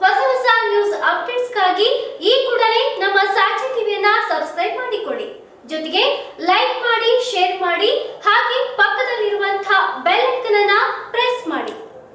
ಹೊಸ ನ್ಯೂಸ್ ಅಪ್ಡೇಟ್ಸ್ಗಾಗಿ ಈ ಕೂಡಲೇ ನಮ್ಮ ಸಾಕ್ಷಿ ಟಿವಿಯನ್ನ ಸಬ್ಸ್ಕ್ರೈಬ್ ಮಾಡಿಕೊಳ್ಳಿ. ಜೊತೆಗೆ ಲೈಕ್ ಮಾಡಿ, ಶೇರ್ ಮಾಡಿ, ಹಾಗೆ ಪಕ್ಕದಲ್ಲಿರುವಂತಹ ಬೆಲ್ ಐಕಾನ್ ಅನ್ನು ಪ್ರೆಸ್ ಮಾಡಿ.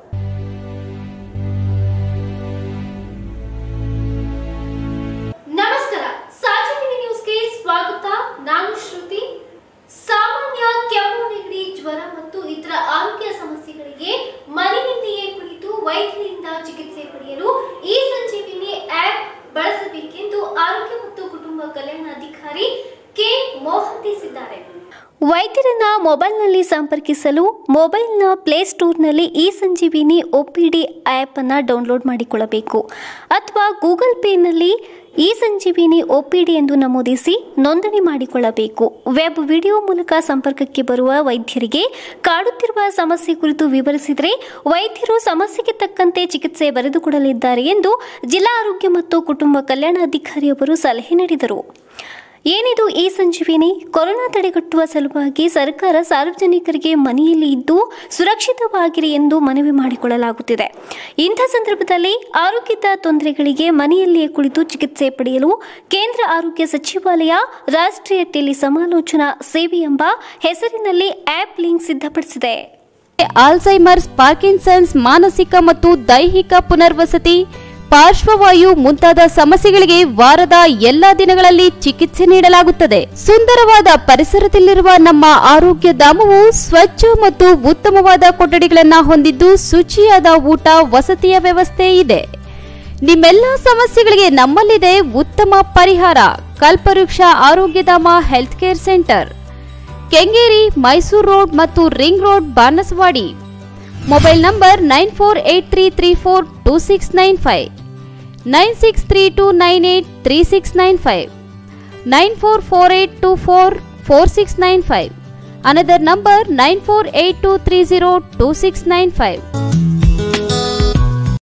ನಮಸ್ಕಾರ, ಸಾಕ್ಷಿ ಟಿವಿ ನ್ಯೂಸ್ಗೆ ಸ್ವಾಗತ. ನಾನು ಶ್ರುತಿ. ಸಾಮಾನ್ಯ ಕೆಮ್ಮು, ನೆಗಡಿ, ಜ್ವರ ಮತ್ತು ಇತರ ಆರೋಗ್ಯ ಸಮಸ್ಯೆಗಳಿಗೆ ಮನೆಯಲ್ಲಿಯೇ ಕುಳಿತು ವೈದ್ಯರಿಂದ ಚಿಕಿತ್ಸೆ ಪಡೆಯಲು ಈ ಸಂಜೀವಿನಿ ಆಪ್ ಬಳಸಬೇಕೆಂದು ಆರೋಗ್ಯ ಮತ್ತು ಕುಟುಂಬ ಕಲ್ಯಾಣಾಧಿಕಾರಿ ಕೆ ಮೋಹನ್ ತಿಳಿಸಿದ್ದಾರೆ. ವೈದ್ಯರನ್ನ ಮೊಬೈಲ್ನಲ್ಲಿ ಸಂಪರ್ಕಿಸಲು ಮೊಬೈಲ್ನ ಪ್ಲೇಸ್ಟೋರ್ನಲ್ಲಿ ಈ ಸಂಜೀವಿನಿ OPD ಆ್ಯಪ್ ಅನ್ನು ಡೌನ್ಲೋಡ್ ಮಾಡಿಕೊಳ್ಳಬೇಕು ಅಥವಾ ಗೂಗಲ್ ಪೇನಲ್ಲಿ ಈ ಸಂಜೀವಿನಿ OPD ಎಂದು ನಮೂದಿಸಿ ನೋಂದಣಿ ಮಾಡಿಕೊಳ್ಳಬೇಕು. ವೆಬ್ ವಿಡಿಯೋ ಮೂಲಕ ಸಂಪರ್ಕಕ್ಕೆ ಬರುವ ವೈದ್ಯರಿಗೆ ಕಾಡುತ್ತಿರುವ ಸಮಸ್ಯೆ ಕುರಿತು ವಿವರಿಸಿದರೆ ವೈದ್ಯರು ಸಮಸ್ಯೆಗೆ ತಕ್ಕಂತೆ ಚಿಕಿತ್ಸೆ ಬರೆದುಕೊಡಲಿದ್ದಾರೆ ಎಂದು ಜಿಲ್ಲಾ ಆರೋಗ್ಯ ಮತ್ತು ಕುಟುಂಬ ಕಲ್ಯಾಣಾಧಿಕಾರಿಯವರು ಸಲಹೆ ನೀಡಿದರು. ಏನಿದು ಈ ಸಂಜೀವಿನಿ? ಕೊರೋನಾ ತಡೆಗಟ್ಟುವ ಸಲುವಾಗಿ ಸರ್ಕಾರ ಸಾರ್ವಜನಿಕರಿಗೆ ಮನೆಯಲ್ಲಿ ಇದ್ದು ಸುರಕ್ಷಿತವಾಗಿರಿ ಎಂದು ಮನವಿ ಮಾಡಿಕೊಳ್ಳಲಾಗುತ್ತಿದೆ. ಇಂಥ ಸಂದರ್ಭದಲ್ಲಿ ಆರೋಗ್ಯದ ತೊಂದರೆಗಳಿಗೆ ಮನೆಯಲ್ಲಿಯೇ ಕುಳಿತು ಚಿಕಿತ್ಸೆ ಪಡೆಯಲು ಕೇಂದ್ರ ಆರೋಗ್ಯ ಸಚಿವಾಲಯ ರಾಷ್ಟ್ರೀಯ ಟೆಲಿ ಸಮಾಲೋಚನಾ ಸೇವೆ ಎಂಬ ಹೆಸರಿನಲ್ಲಿ ಆಪ್ ಲಿಂಕ್ ಸಿದ್ಧಪಡಿಸಿದೆ. ಆಲ್ಝೈಮರ್ಸ್, ಪಾರ್ಕಿನ್ಸನ್ಸ್, ಮಾನಸಿಕ ಮತ್ತು ದೈಹಿಕ ಪುನರ್ವಸತಿ, ಪಾರ್ಶ್ವವಾಯು ಮುಂತಾದ ಸಮಸ್ಯೆಗಳಿಗೆ ವಾರದ ಎಲ್ಲಾ ದಿನಗಳಲ್ಲಿ ಚಿಕಿತ್ಸೆ ನೀಡಲಾಗುತ್ತದೆ. ಸುಂದರವಾದ ಪರಿಸರದಲ್ಲಿರುವ ನಮ್ಮ ಆರೋಗ್ಯ ಧಾಮವು ಸ್ವಚ್ಛ ಮತ್ತು ಉತ್ತಮವಾದ ಕೊಠಡಿಗಳನ್ನು ಹೊಂದಿದ್ದು ಶುಚಿಯಾದ ಊಟ, ವಸತಿಯ ವ್ಯವಸ್ಥೆ ಇದೆ. ನಿಮ್ಮೆಲ್ಲ ಸಮಸ್ಯೆಗಳಿಗೆ ನಮ್ಮಲ್ಲಿದೆ ಉತ್ತಮ ಪರಿಹಾರ. Kalpavriksha Arogyadhama health care centre, Kengeri, Mysuru road ಮತ್ತು ring road, Banaswadi. Mobile number 9483342695, 9632983695, 9448244695. Another number 9482302695.